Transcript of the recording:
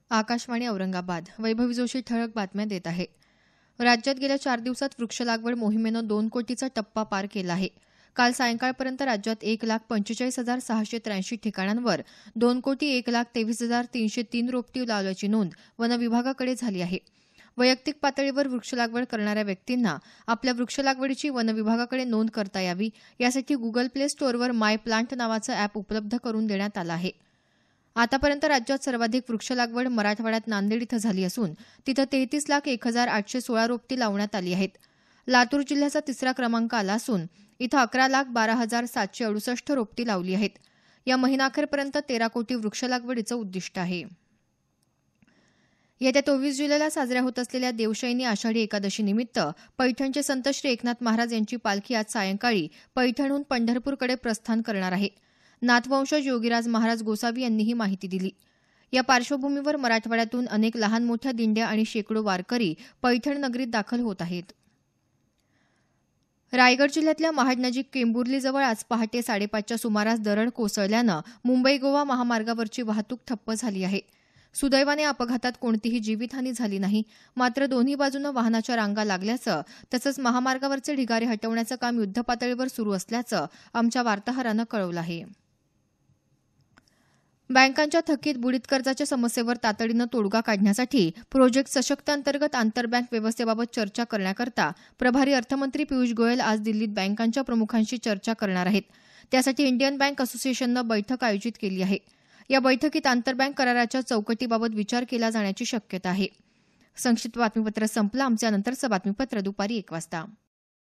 आकाशवाणी औरंगाबाद. वैभवी जोशी ठळक बातम्या देत आहे. राज्यात गेल्या 4 दिवसात वृक्ष लागवड मोहिमेनं 2 कोटीचा टप्पा पार केला आहे. काल सायंकाळपर्यंत राज्यात 1,45,683 ठिकाणांवर 2,01,23,303 रोपटी लावल्याची नोंद वन विभागाकडे झाली आहे. वैयक्तिक पातळीवर वृक्ष लागवड करणाऱ्या व्यक्तींना आपल्या वृक्ष लागवडीची वन विभागाकडे नोंद करता यावी यासाठी गुगल प्ले स्टोअरवर माय प्लांट नावाचं अॅप उपलब्ध करून देण्यात आलं आहे. आतापर्यंत राज्यात सर्वाधिक वृक्ष लागवड मराठवाड्यात नांदेड इथं झाली असून तिथं 33,01,816 रोपटी लावण्यात आली आहेत. लातूर जिल्ह्याचा तिसरा क्रमांक आला असून इथं 11,12,768 रोपटी लावली आहेत. या महिनाअखेरपर्यंत 13 कोटी वृक्ष लागवडीचं उद्दिष्ट आहे. येत्या 24 जुलैला साजऱ्या होत असलेल्या देवशयनी आषाढी एकादशीनिमित्त पैठणचे संत श्री एकनाथ महाराज यांची पालखी आज सायंकाळी पैठणहून पंढरपूरकडे प्रस्थान करणार आहे. नाथवंशज योगीराज महाराज गोसावी यांनी ही माहिती दिली. या पार्श्वभूमीवर मराठवाड्यातून अनेक लहान मोठ्या दिंड्या आणि शेकडो वारकरी पैठण नगरीत दाखल होत आहेत. रायगड जिल्ह्यातल्या महाडनजीक केंबुर्लीजवळ आज पहाटे 5:30च्या सुमारास दरड कोसळल्यानं मुंबई गोवा महामार्गावरची वाहतूक ठप्प झाली आहे. सुदैवाने या अपघातात कोणतीही जीवितहानी झाली नाही. मात्र दोन्ही बाजूनं वाहनाच्या रांगा लागल्याचं तसंच महामार्गावरचे ढिगारे हटवण्याचं काम युद्धपातळीवर सुरू असल्याचं आमच्या वार्ताहरानं कळवलं आहे. बँकांच्या थकीत बुडीत कर्जाच्या समस्येवर तातडीनं तोडगा काढण्यासाठी प्रोजेक्ट सशक्त अंतर्गत आंतरबँक व्यवस्थेबाबत चर्चा करण्याकरता प्रभारी अर्थमंत्री पियुष गोयल आज दिल्लीत बँकांच्या प्रमुखांशी चर्चा करणार आहेत. त्यासाठी इंडियन बँक असोसिएशननं बैठक आयोजित केली आहे. या बैठकीत आंतरबँक कराराच्या चौकटीबाबत विचार केला जाण्याची शक्यता आहे. संक्षिप्त बातमीपत्र संपलं. आमचं यानंतरचं बातमीपत्र दुपारी 1 वाजता.